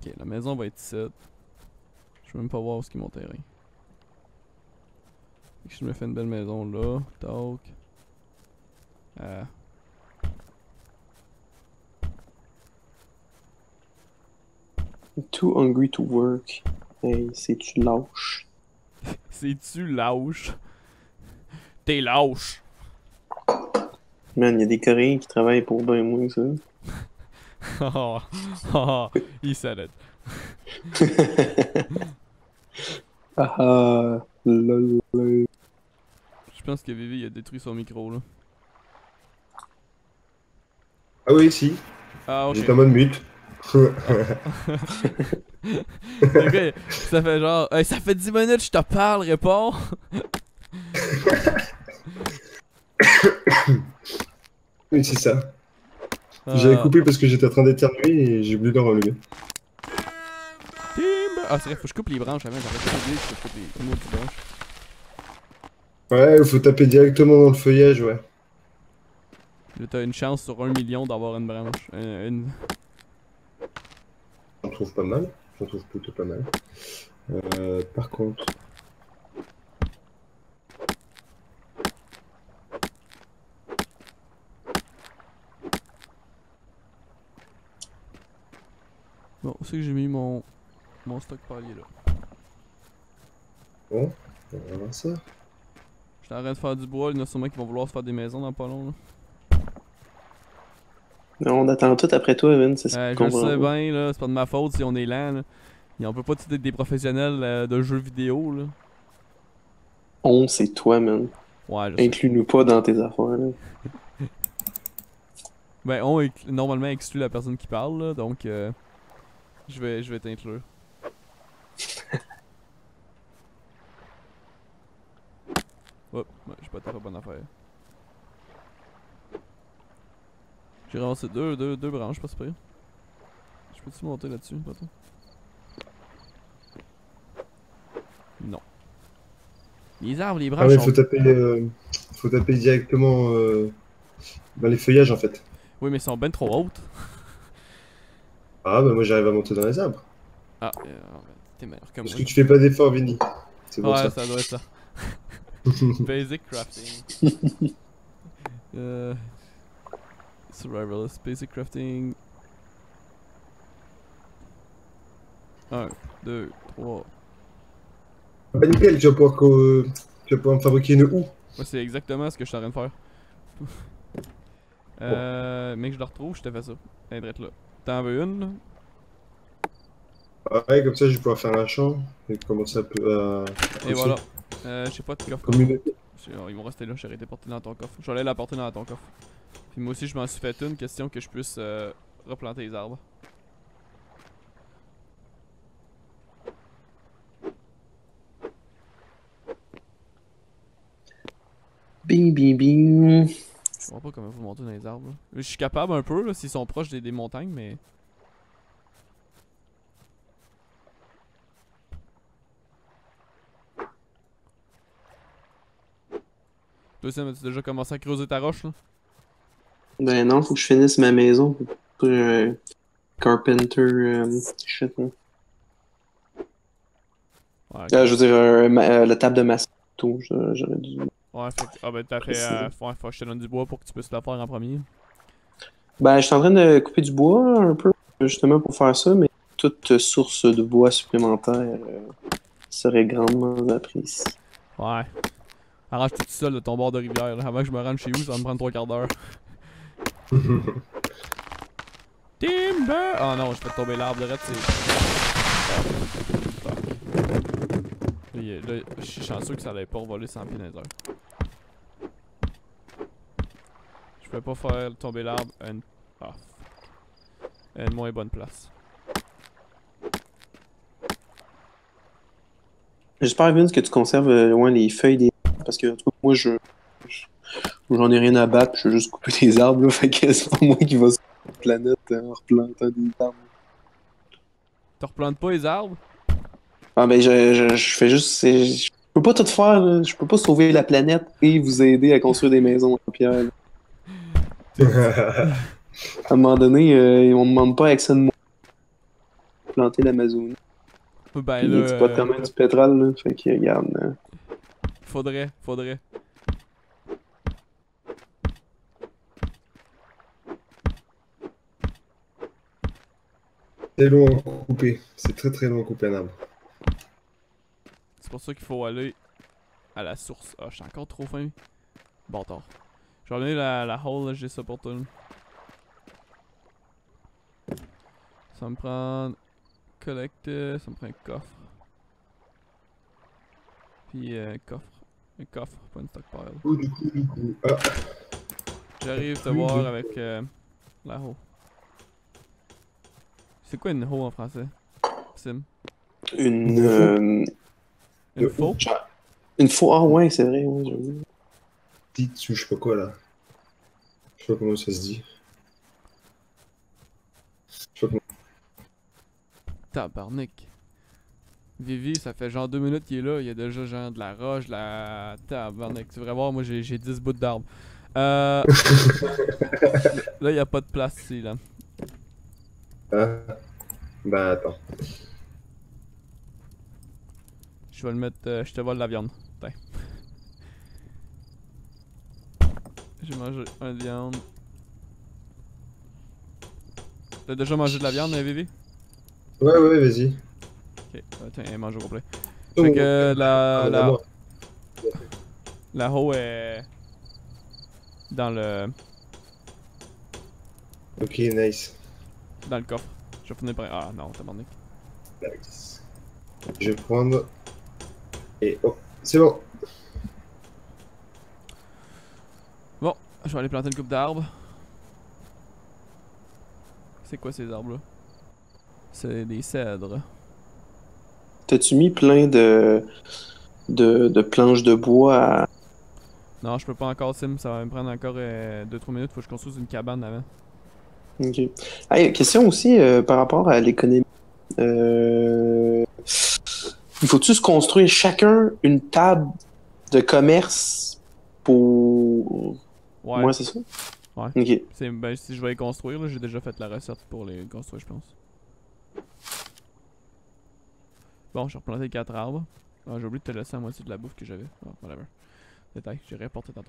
Ok, la maison va être ici. Je veux même pas voir où est mon terrain. Fait que je me fais une belle maison là. Tac. Too hungry to work. Hey, c'est-tu lâche? C'est-tu lâche? T'es lâche! Man, y'a des Coréens qui travaillent pour ben moins que ça. Haha, haha, he said it. Ah ah, lol. Je pense que Vivi a détruit son micro là. Ah oui, si. Ah, ok. J'étais en mode mute. Ah. Le gars, ça fait genre, hey, ça fait 10 minutes, je te parle, réponds. Oui, c'est ça. J'avais Ah, coupé parce que j'étais en train d'éternuer et j'ai oublié de le relever. Timber. Ah, c'est vrai, faut que je coupe les branches avant, j'arrête pas oublié que je coupe les maudites branches. Ouais, il faut taper directement dans le feuillage, ouais. Là, t'as une chance sur 1 million d'avoir une branche. J'en trouve pas mal. J'en trouve plutôt pas mal. Par contre... Bon, c'est que j'ai mis mon stock palier là. Bon, on va voir ça. J'étais en train de faire du bois, il y en a sûrement qui vont vouloir se faire des maisons dans pas long là. On attend tout après toi, Evan, c'est ça que je Je le comprends sais pas. bien là, c'est pas de ma faute si on est lent là. Et on peut pas tous être des professionnels de jeux vidéo là. On, c'est toi, man. Ouais, je sais. Inclus-nous pas dans tes affaires, là. Ben, on normalement exclut la personne qui parle là, donc je vais t'inclure. Hop, ouais, j'ai pas tapé la bonne affaire. J'ai ramassé deux branches, pas super. Je peux-tu monter là-dessus, pas toi? Non. Les arbres, les Ah branches ouais, sont... faut taper directement dans les feuillages, en fait. Oui, mais elles sont ben trop hautes. Ah, bah moi j'arrive à monter dans les arbres. Ah, t'es meilleur que Parce moi. que tu fais pas d'effort, Vinny. C'est pour Ouais, ça. ça doit être ça. Basic crafting. Euh... Survivalist, basic crafting. 1, 2, 3. Bah nickel, tu vas pouvoir me fabriquer une houe. Ouais, c'est exactement ce que je suis en train de faire. Bon. Mais que je le retrouve, je te fais ça. Elle est là. T'en veux une, là? Ouais, comme ça je vais pouvoir faire un champ et commencer à Et pousser. voilà. J'ai pas de coffre par Comme une... contre. Ils vont rester là, j'aurais été porté dans ton coffre. Je vais aller la porter dans ton coffre. Puis moi aussi, je m'en suis fait une question que je puisse replanter les arbres. Bing, bing, bing. Je comprends pas comment vous monter dans les arbres. Là. Je suis capable un peu, là, s'ils sont proches des montagnes, mais. Toi, Sam, as-tu déjà commencé à creuser ta roche, là? Ben non, faut que je finisse ma maison. Carpenter, shit, hein. Ouais, ok. Je veux dire, la table de maçon, j'aurais dû. Ouais, fait que. Ah, ben, t'as fait. préciser. Faut que je te donne du bois pour que tu puisses la faire en premier. Ben, je suis en train de couper du bois un peu, justement pour faire ça, mais toute source de bois supplémentaire serait grandement appréciée. Ouais. Arrange tout seul de ton bord de rivière, là. Avant que je me rende chez vous, ça va me prendre 3 quarts d'heure. Timber! Oh non, je fais tomber l'arbre de c'est. Fuck. Là, je suis chanceux que ça allait pas voler 100 pieds dans les airs. Je peux pas faire tomber l'arbre à une. Ah, fuck. À une moins bonne place. J'espère, Vince, que tu conserves loin les feuilles des arbres, parce que en tout cas, moi, j'en ai rien à battre, je veux juste couper des arbres, là, fait que c'est pas moi qui va sur la planète en replantant des arbres. Tu replantes pas les arbres? Ah ben, je fais juste... Je peux pas tout faire, là. Je peux pas sauver la planète et vous aider à construire des maisons en pierre, là. À un moment donné, on me demande pas avec ça de moi. planter l'Amazonie. Ben Puis il là. exploite quand même du pétrole, là. Fait que, regarde. Faudrait. C'est long à couper. C'est très très long à couper un arbre. C'est pour ça qu'il faut aller à la source. Ah, je suis encore trop faim. Bâtard. Je vais amener la hole, là, j'ai ça pour tout. Ça me prend. Collecte, ça me prend un coffre. Puis coffre. Un coffre, pas une stockpile. Du coup. Ah, J'arrive te voir avec la hoe. C'est quoi une hoe en français? Sim. Une Faux? Une fois. Ah ouais, c'est vrai, ouais, j'avoue. petite ou je sais pas quoi là. Je sais pas comment ça se dit. Je sais pas comment. Tabarnak. Vivi, ça fait genre 2 minutes qu'il est là, il y a déjà genre de la roche, de la tabarnak. Tu devrais voir, moi j'ai 10 bouts d'arbre. Là, il y a pas de place ici, là. Ah. Bah attends. Je vais le mettre, je te vole la viande. Tiens. J'ai mangé une viande. T'as déjà mangé de la viande, Vivi? Ouais, vas-y. Ok, tiens, elle mange au complet. Oh, Fait que la moi. hoe est dans le Ok, nice. coffre. Je vais finir par... Ah non, tabarnak. Nice. Je vais prendre. Et oh, c'est bon. Bon, je vais aller planter une coupe d'arbres. C'est quoi ces arbres-là? C'est des cèdres. T'as-tu mis plein de planches de bois à... Non, je peux pas encore, Sim. Ça va me prendre encore 2-3 minutes. Faut que je construise une cabane avant. Ok. Hey, question aussi par rapport à l'économie. Il faut-tu se construire chacun une table de commerce pour... Ouais. C'est ça? Ouais. Ok. Ben, si je vais les construire, là, j'ai déjà fait la recette pour les construire, je pense. Bon, j'ai replanté 4 arbres. Ah, j'ai oublié de te laisser à moitié de la bouffe que j'avais. Oh, whatever. Détail, j'ai reporté tantôt.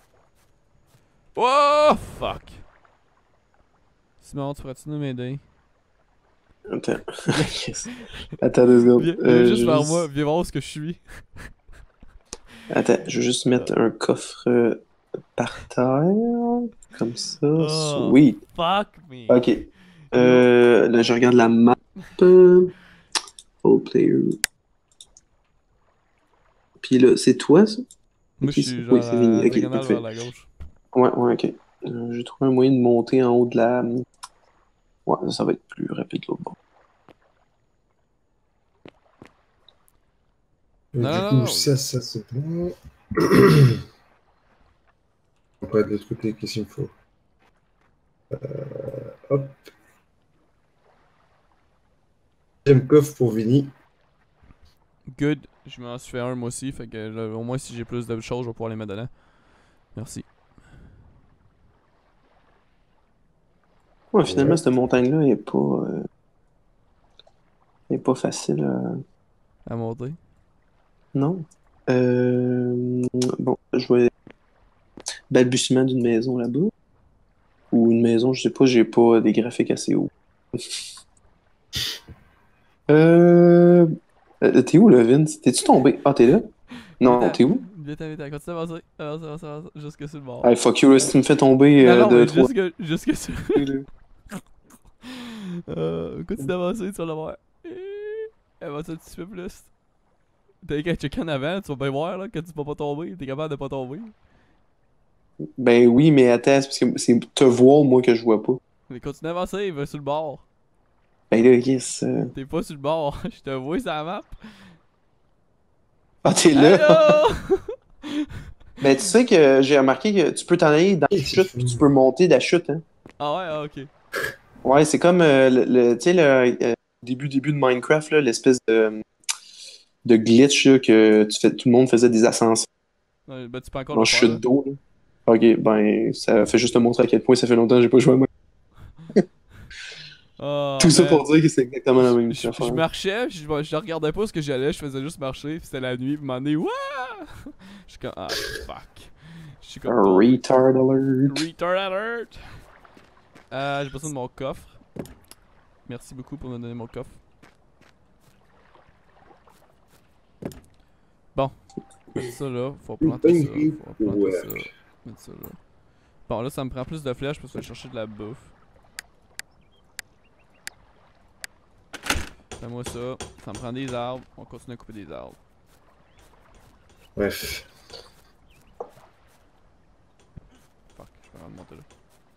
Oh, fuck! Simon, tu pourrais-tu nous m'aider? Attends. Attends 2 secondes. Viens juste vers moi, viens voir où ce que je suis. Attends, je vais juste mettre un coffre par terre. Comme ça. Oh, Sweet. fuck me! Ok. Là, je regarde la map. All player. Puis là, c'est toi, ça? Moi, Ok, je suis genre oui, c'est fini. Ok, diagonale parfait. vers la gauche. Ouais, ok. J'ai trouvé un moyen de monter en haut de la... Ouais, ça va être plus rapide l'autre bord. Non, Du non, coup, non. ça c'est bon. Après, de l'autre côté, qu'est-ce qu'il me faut? Hop. Deuxième coffre pour Vinny. Good. Je m'en suis fait un moi aussi, fait que là, au moins si j'ai plus de choses, je vais pouvoir les mettre dedans. Merci. Ouais, finalement, Ouais. cette montagne-là est pas facile. À monter. Non. Bon, je vois balbutiement d'une maison là-bas. Ou une maison, je sais pas, j'ai pas des graphiques assez hauts. Euh... T'es où, là, Vince? T'es-tu tombé? Ah, t'es là? Non, t'es où? Viens, continue à avancer. Avance. Jusque sur le bord. Hey, fuck you, là, si tu me fais tomber Non, de mais 3. jusque sur. Continue d'avancer, tu vas le voir. Avance un petit peu plus. T'as qu'à checker en avant, tu vas bien voir là, que tu vas pas tomber. T'es capable de pas tomber. Ben oui, mais attends, c'est parce que c'est te voir, moi, que je vois pas. Mais continue d'avancer, va sur le bord. Ben là, yes. T'es pas sur le bord, je te vois sur la map. Ah, t'es là? Allô! Ben, tu sais que j'ai remarqué que tu peux t'en aller dans la chute, puis tu peux monter de la chute, hein. Ah ouais, ah, ok. Ouais, c'est comme tu sais, début de Minecraft, là, l'espèce de glitch là, que tout le monde faisait des ascensions Ouais, ben tu peux encore en le faire là. chute d'eau. Là. Ok, ben, ça fait juste te montrer à quel point ça fait longtemps que j'ai pas joué à moi. Oh, Tout ça man. pour dire que c'est exactement la même Je affaire. marchais, puis je regardais pas ce que j'allais, je faisais juste marcher, puis c'était la nuit, puis m'en est Wouah! Je suis comme ah fuck. Je suis comme tombé. Retard alert. Retard alert! J'ai besoin de mon coffre. Merci beaucoup pour me donner mon coffre. Bon. Mettre ça là, faut planter ça. Faut planter ça. Mettre ça là. Bon là ça me prend plus de flèches parce que je vais chercher de la bouffe. Fais-moi ça. Ça me prend des arbres. On continue à couper des arbres. Bref. Fuck, je peux remonter là.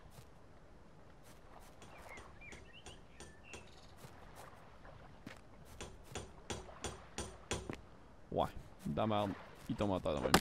Ouais, dans la merde. Il tombe en terre de même.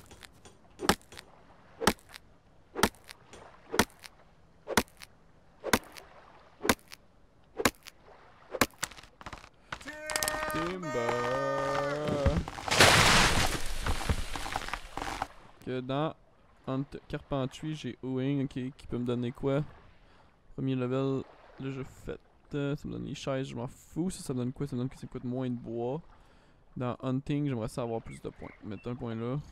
Que dans Carpentry, j'ai Owing, ok, qui peut me donner quoi? Premier level, là je fait. Ça me donne les chaises, je m'en fous. Ça me donne quoi? Ça me donne que ça me coûte moins de bois. Dans Hunting, j'aimerais ça avoir plus de points. Mettre un point là.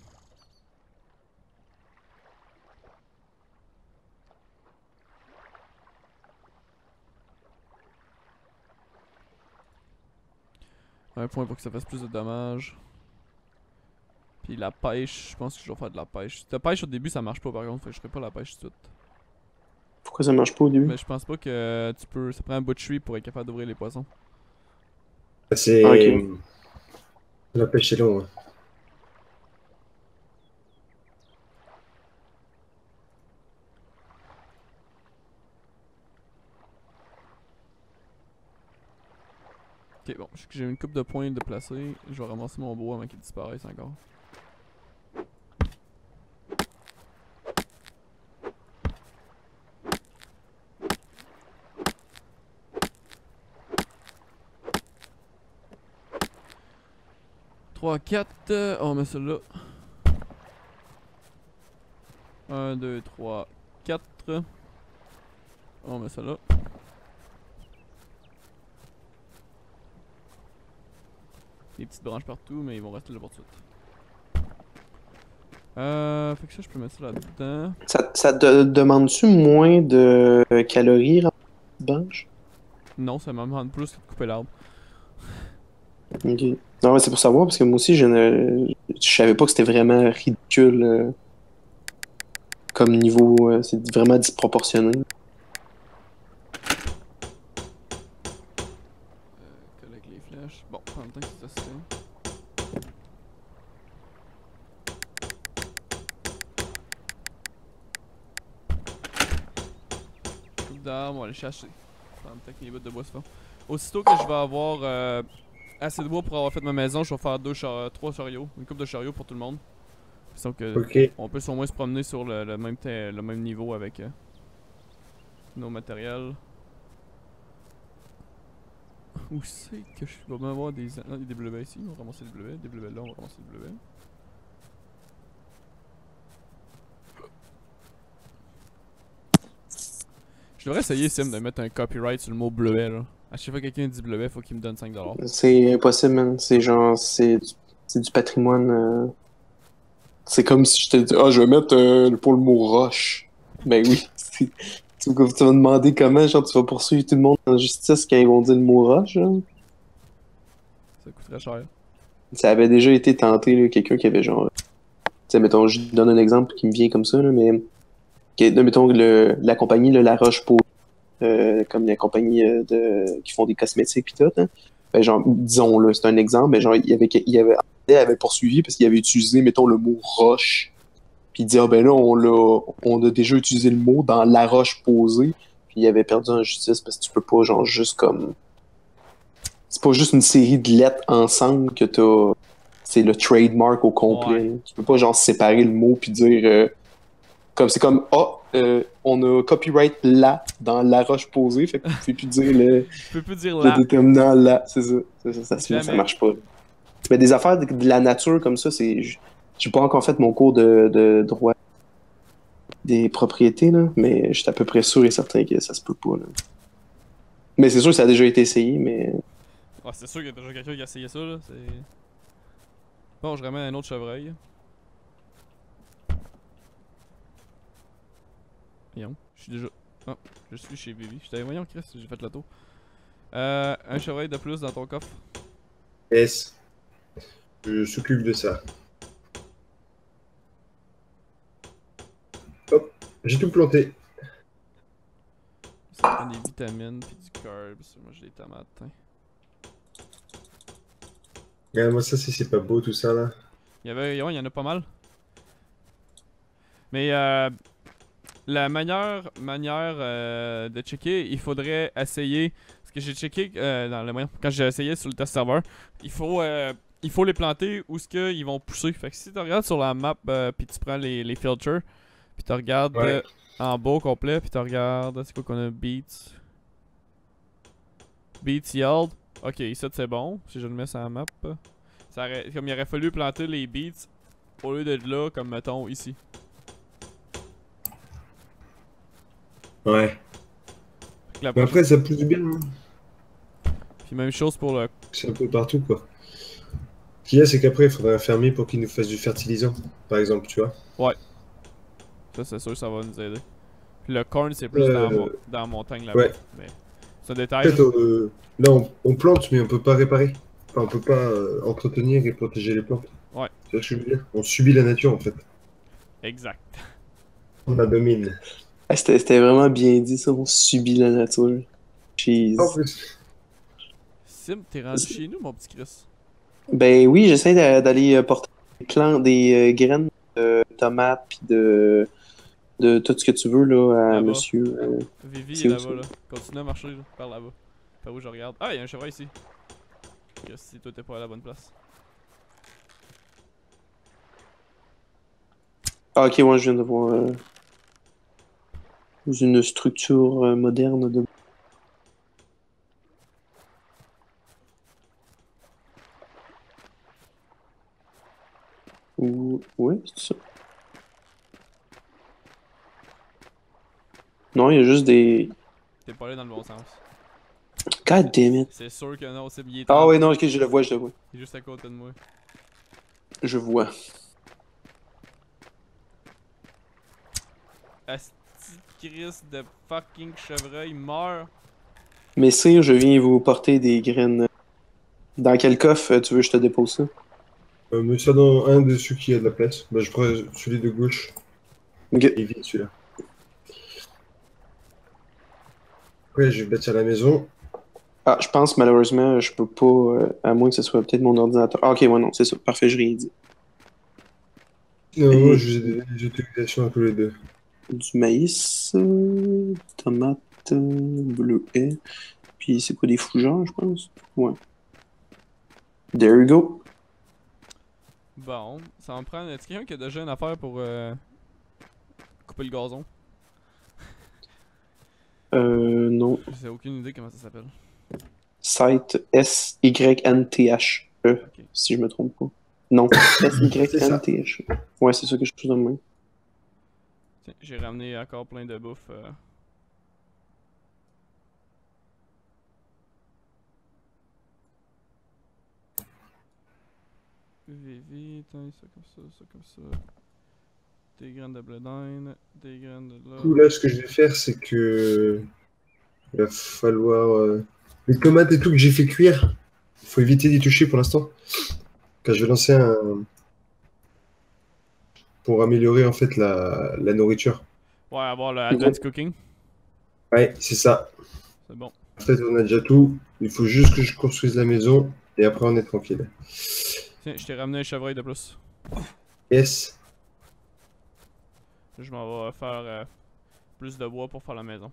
Un point pour que ça fasse plus de dommages. Puis la pêche, je pense que je vais faire de la pêche. La pêche au début ça marche pas par contre, fait que je ferai pas la pêche tout de suite. Pourquoi ça marche pas au début? Mais je pense pas que tu peux. Ça prend un butchery pour être capable d'ouvrir les poissons. C'est. Ah, ok. La pêche est long. Hein. Ok, bon, j'ai une coupe de points de placer. Je vais ramasser mon bois avant qu'il disparaisse encore. Trois, 4, on met ça là. 1, 2, 3, 4. On met ça là. Des petites branches partout, mais ils vont rester là pour tout de suite. Fait que ça, je peux mettre ça là-dedans. Ça te demande-tu moins de calories en branche? Non, ça me demande plus que de couper l'arbre. Ok. Non, mais c'est pour savoir, parce que moi aussi, je savais pas que c'était vraiment ridicule comme niveau. C'est vraiment disproportionné. Avec les flèches. Bon, en même temps que c'est ça. Coupe d'arbre, on va aller chercher. En même temps que mes bouts de bois se font. Aussitôt que je vais avoir assez de bois pour avoir fait ma maison, je vais faire 3 chariots. Une coupe de chariots pour tout le monde. Donc Ok. on peut au moins se promener sur le même niveau avec nos matériels. Où c'est que je vais même avoir des... Non, des bleuets ici, on va ramasser des bleuets. Des bleuets là, on va ramasser des bleuets. Je devrais essayer, Sim, de mettre un copyright sur le mot bleuet, là. À chaque fois que quelqu'un dit bleuet, faut qu'il me donne 5$. C'est impossible, man. C'est genre, c'est du patrimoine. C'est comme si je te dis, ah, je vais mettre pour le mot roche. Ben oui. Tu vas me demander comment, genre, tu vas poursuivre tout le monde en justice quand ils vont dire le mot roche, genre. Ça coûterait cher. Ça avait déjà été tenté, là, quelqu'un qui avait genre. Tu sais, mettons, je donne un exemple qui me vient comme ça, là, mais. Mettons, la compagnie, là, La Roche-Posay, comme la compagnie qui font des cosmétiques pis tout, hein. Ben, genre, disons, là, c'est un exemple, mais genre, il avait poursuivi parce qu'il avait utilisé, mettons, le mot roche. Puis il dit, ah ben là, on a déjà utilisé le mot dans La Roche-Posay. Puis il avait perdu en justice parce que tu peux pas, genre, juste comme. C'est pas juste une série de lettres ensemble que t'as. C'est le trademark au complet. Ouais. Tu peux pas, genre, séparer le mot puis dire. C'est comme, on a copyright là dans La Roche-Posay, fait que tu peux plus dire Je peux plus dire le là. déterminant là. C'est ça. Ça Jamais. marche pas. Mais des affaires de la nature comme ça, c'est. J'ai pas encore fait mon cours de droit des propriétés, là, mais j'étais à peu près sûr et certain que ça se peut pas. Là. Mais c'est sûr que ça a déjà été essayé, mais. Ouais, c'est sûr qu'il y a déjà quelqu'un qui a essayé ça, là. C'est. Bon, je ramène un autre chevreuil. Voyons, je suis déjà. Oh, je suis chez Vivi. J'étais voyons, Chris, j'ai fait le tour. Un chevreuil de plus dans ton coffre. Yes. Je s'occupe de ça. Hop, j'ai tout planté. Ça prend des vitamines pis du carbs. Moi j'ai des tomates. Hein. Regarde-moi ça, si c'est pas beau tout ça là. Ouais, il y en a pas mal. Mais la manière de checker, il faudrait essayer. Parce que j'ai checké dans le moyen, quand j'ai essayé sur le test serveur, il faut les planter où ce qu'ils vont pousser. Fait que si tu regardes sur la map puis tu prends les filters, puis tu regardes en bas au complet, puis tu regardes c'est quoi qu'on a beats. Beats yield. Ok, ça c'est bon. Si je le mets sur la map. Comme il aurait fallu planter les beats au lieu de là, comme mettons ici. Ouais. La Mais après, ça pousse bien. Hein. Puis même chose pour le. C'est un peu partout quoi. Ce qu'il y a, c'est qu'après, il faudrait un fermier pour qu'il nous fasse du fertilisant, par exemple, tu vois. Ouais. Ça, c'est sûr, ça va nous aider. Puis le corn, c'est plus dans la montagne là-bas. Ouais. Mais c'est un détail. En fait, là, on plante, mais on peut pas réparer. Enfin, on peut pas entretenir et protéger les plantes. Ouais. C'est ça que je veux dire. On subit la nature, en fait. Exact. On la domine. Ah, c'était vraiment bien dit, ça. On subit la nature. Jeez. En plus. Sim, t'es rendu chez nous, mon petit Chris. Ben oui, j'essaie d'aller porter des graines de tomates pis de tout ce que tu veux là à Là-bas. monsieur. Vivi c'est est où, là-bas, ça? là. Continue à marcher, là, par là-bas. Par où je regarde. Ah, il y a un chevreuil ici. Chris, si toi t'es pas à la bonne place. Ah ok, ouais, je viens de voir une structure moderne de. Ouais, c'est ça. Non, il y a juste des. T'es pas allé dans le bon sens. God damn it. C'est sûr que non, c'est bien. Ah ouais, non, ok, je le vois, je le vois. Il est juste à côté de moi. Je vois. Asti Chris de fucking chevreuil meurt. Messire, je viens vous porter des graines. Dans quel coffre tu veux que je te dépose ça? Mets ça dans un de ceux qui a de la place. Bah, je prends celui de gauche. Ok. Il est vide, celui-là. Après, je vais bâtir la maison. Ah, je pense malheureusement, je peux pas, à moins que ce soit peut-être mon ordinateur. Ah, ok, ouais, non, c'est ça. Parfait, je rien dit. Non, moi, je vous ai des utilisations à tous les deux. Du maïs, tomate, bleuet, puis c'est quoi, des fougères, je pense? Ouais. There you go. Bon, ça va me prendre. Est-ce quelqu'un qui a déjà une affaire pour couper le gazon? Non. J'ai aucune idée comment ça s'appelle. Site S-Y-N-T-H-E, Ok. si je me trompe pas. Non, S-Y-N-T-H-E. Ouais, c'est ça que je trouve de même. Tiens, j'ai ramené encore plein de bouffe. Vivi, tiens, ça comme ça, ça comme ça. Des graines de blé d'Inde, des graines de là. Du coup, là, ce que je vais faire, c'est que. Il va falloir. Les tomates et tout que j'ai fait cuire, il faut éviter d'y toucher pour l'instant. Quand je vais lancer un. Pour améliorer en fait la nourriture. Ouais, avoir le advanced cooking. Ouais, c'est ça. C'est bon. En fait, on a déjà tout. Il faut juste que je construise la maison et après on est tranquille. Tiens, je t'ai ramené un chevreuil de plus. Yes. Je m'en vais faire plus de bois pour faire la maison.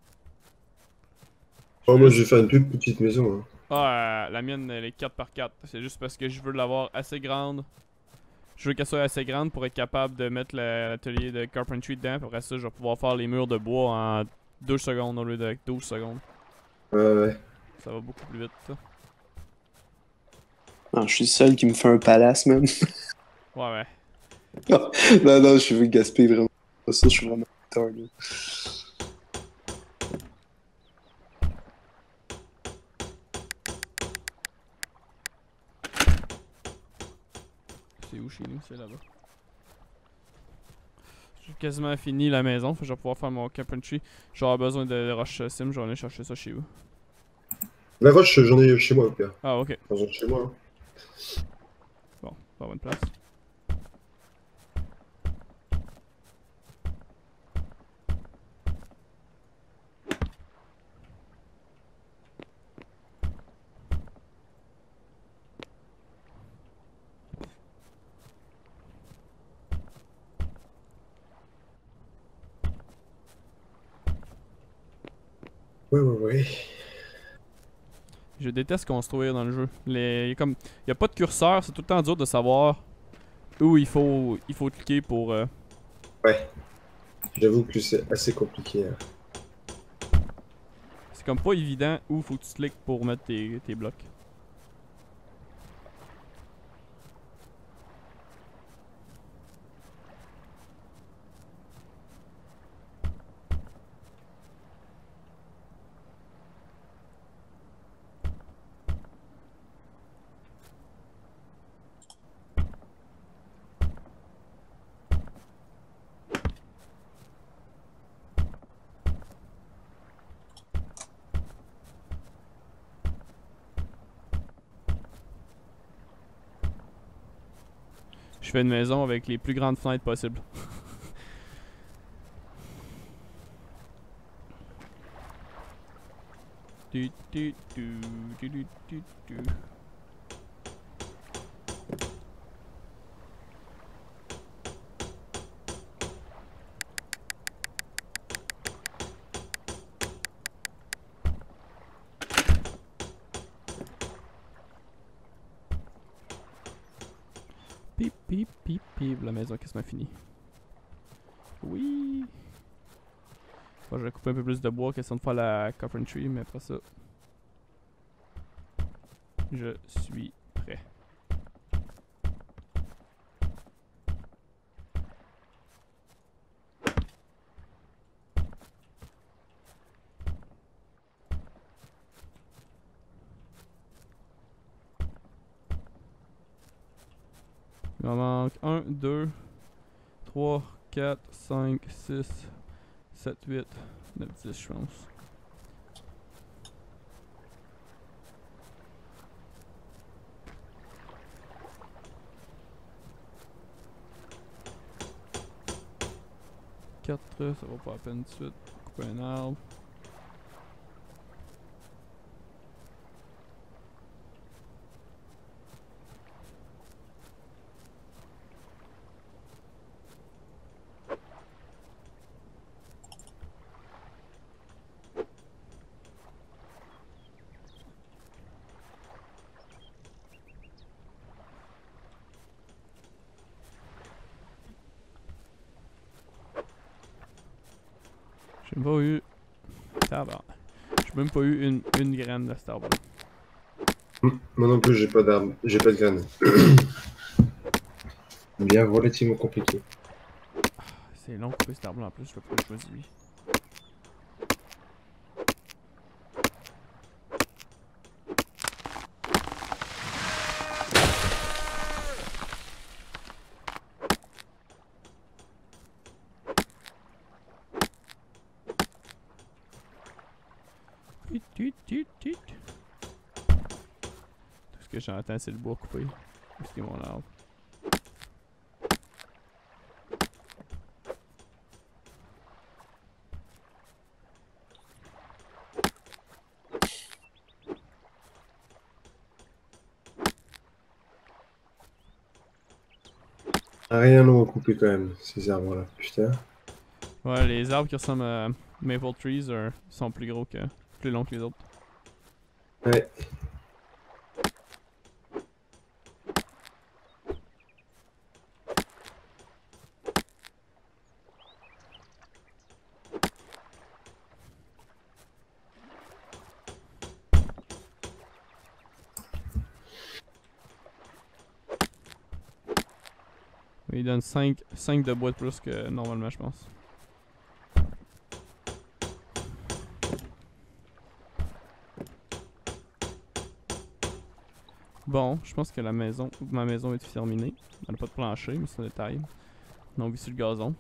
Oh, moi, je vais faire une toute petite maison. Hein. Ah, la mienne, elle est 4x4. C'est juste parce que je veux l'avoir assez grande. Je veux qu'elle soit assez grande pour être capable de mettre l'atelier de carpentry dedans. Puis après ça, je vais pouvoir faire les murs de bois en 2 secondes au lieu de 12 secondes. Ouais. Ça va beaucoup plus vite, ça. Non, je suis le seul qui me fait un palace, même. Ouais. Non, je veux gaspiller vraiment pas ça, je suis vraiment tard, là. C'est où chez nous? C'est là-bas. J'ai quasiment fini la maison, fait que je vais pouvoir faire mon carpentry. J'aurai besoin de roche sim, je vais aller chercher ça chez vous. La roche, j'en ai chez moi, au pire. Ah, ok. Enfin, j'en ai chez moi. Hein. Bon, pas bonne place. Ouais. Je déteste construire dans le jeu. Y a pas de curseur, c'est tout le temps dur de savoir où il faut cliquer pour. Ouais. J'avoue que c'est assez compliqué. Hein. C'est comme pas évident où faut que tu cliques pour mettre tes blocs. Je fais une maison avec les plus grandes fenêtres possibles. Du, du, du, du, du, du, du. Pip, pip, pip, pip. La maison est quasiment finie. Oui. Bon, je vais couper un peu plus de bois, question de faire la carpentry, mais après ça, je suis prêt. Il m'en manque 1, 2, 3, 4, 5, 6, 7, 8, 9, 10 je pense. Ça va pas à peine tout de suite. Couper un arbre. J'ai même pas eu. Ça va. J'ai même pas eu une graine de cet arbre. Moi non plus, j'ai pas d'arbre, j'ai pas de graines. Bien relativement compliqué. C'est long de couper cet arbre en plus, je vais pas choisir lui. Tout ce que j'entends, c'est le bois coupé. C'est mon arbre. Rien à couper quand même, ces arbres-là, putain. Ouais, les arbres qui ressemblent à Maple Trees sont plus gros que. Plus longs que les autres. Ouais. Il donne 5 de bois de plus que normalement, je pense. Bon, je pense que ma maison est terminée. Elle n'a pas de plancher, mais c'est un détail. On vit sur le gazon.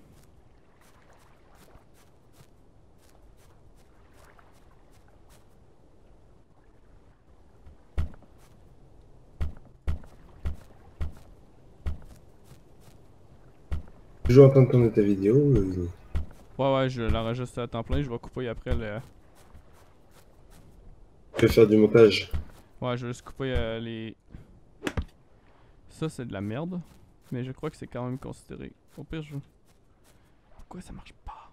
Toujours en train de tourner ta vidéo. Ouais, je l'enregistre à temps plein. Je vais couper après le. Je vais faire du montage. Ouais, je vais juste couper les. Ça, c'est de la merde. Mais je crois que c'est quand même considéré. Au pire, je. Pourquoi ça marche pas?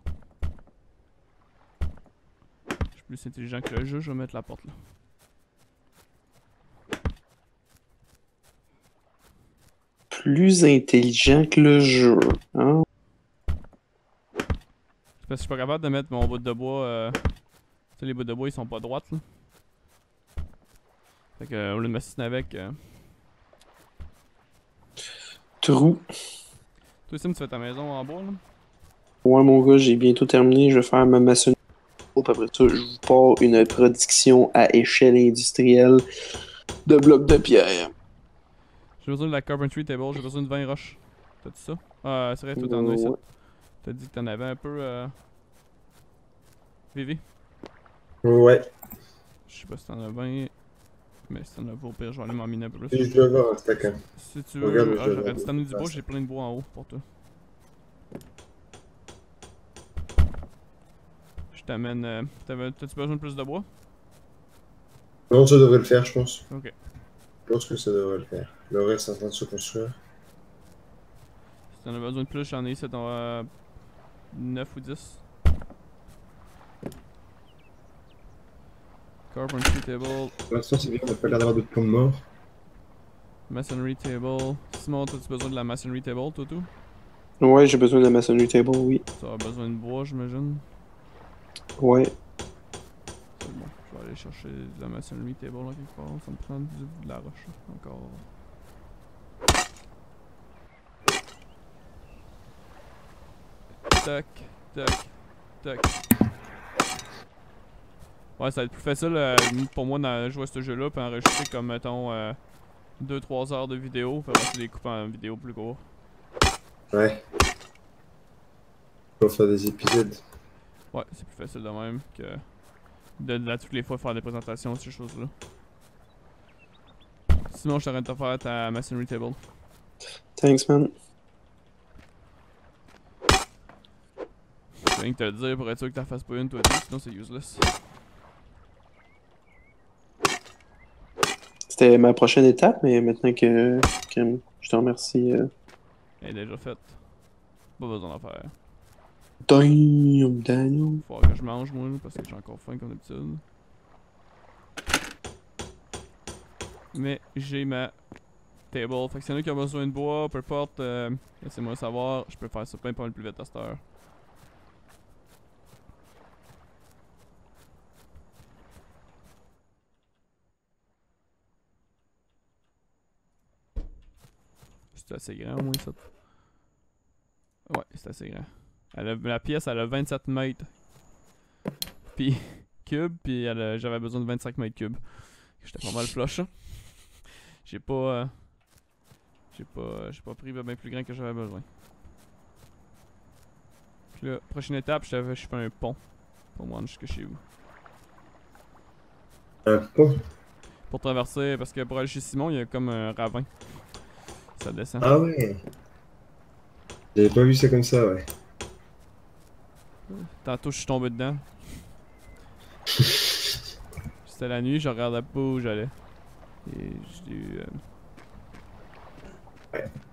Je suis plus intelligent que le jeu, je vais mettre la porte là. Plus intelligent que le jeu. Hein? C'est parce que je suis pas capable de mettre mon bout de bois. Tu sais, les bouts de bois ils sont pas droites là. Fait que au lieu de m'assister avec. Trou. Toi, Sim, tu fais ta maison en bois là? Ouais, mon gars, j'ai bientôt terminé. Je vais faire ma maçonnerie. Puis après ça, je vous pars une production à échelle industrielle de blocs de pierre. J'ai besoin de la carpentry table, j'ai besoin de 20 roches. T'as-tu ça? Ah, c'est vrai, toi t'en as ici. Ouais. T'as dit que t'en avais un peu. Vivi? Ouais. Je sais pas si t'en as 20. Mais si t'en as pas, au pire, je vais aller m'en miner un peu Et plus. je dois avoir un stack. Hein. Si tu Regarde, veux. je Ah, dois j'aurais avoir dû t'amener du bois, place. j'ai plein de bois en haut pour toi. Je t'amène. T'as-tu besoin de plus de bois? Non, ça devrait le faire, je pense. Ok. Je pense que ça devrait le faire. Le reste est en train de se construire. Si t'en as besoin de plus, j'en ai ici dans 9 ou 10. Carpentry table, Pour l'instant, c'est bien, on n'a pas l'air d'avoir de plans de mort. masonry table. Simon, t'as-tu besoin de la masonry table, tout? Ouais, j'ai besoin de la maçonnerie table, oui. Tu auras besoin de bois, j'imagine. Ouais. C'est bon, je vais aller chercher de la masonry table là quelque part. Ça me prend de la roche encore. Tac, tac, tac. Ouais, ça va être plus facile pour moi de jouer à ce jeu-là puis enregistrer comme mettons 2-3 heures de vidéo. Faire passer des coupes en vidéo plus court. Ouais. Pour faire des épisodes. Ouais, c'est plus facile de même que de toutes les fois faire des présentations, ces choses-là. Sinon, je t'arrête de faire ta masonry table. Thanks, man. J'ai rien que te le dire pour être sûr que t'en fasses pas une, toi aussi, sinon c'est useless. C'était ma prochaine étape, mais maintenant que je te remercie. Elle est déjà faite. Pas besoin d'en faire. Damn, Daniel. Faut que je mange moi, parce que j'ai encore faim comme d'habitude. Mais j'ai ma table. Fait que s'il y en a qui ont besoin de bois, peu importe, laissez-moi savoir. Je peux faire ça pas mal plus vite à cette heure. C'est assez grand au moins ça. Ouais, c'est assez grand. La pièce elle a 27 mètres. Puis cubes, puis j'avais besoin de 25 mètres cubes. J'étais pas mal flush. Hein. J'ai pas pris bien plus grand que j'avais besoin. Puis là, prochaine étape, je fais un pont pour me rendre jusque chez vous. Un pont? Pour traverser, parce que pour aller chez Simon, il y a comme un ravin. Ça descend. Ah ouais. J'avais pas vu ça comme ça, ouais. Tantôt, je suis tombé dedans. C'était la nuit, je regardais pas où j'allais. Et j'ai eu. Ouais.